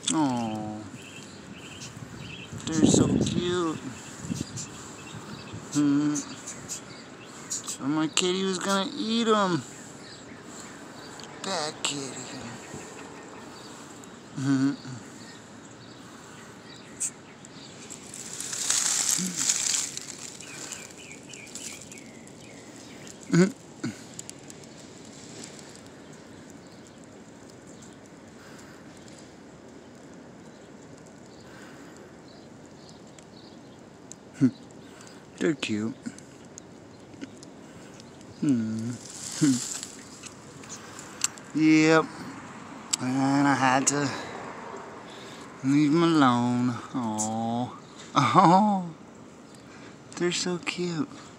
Oh, they're so cute. So my kitty was gonna eat them. Bad kitty. They're cute. Yep. And I had to leave them alone. Oh, oh, they're so cute.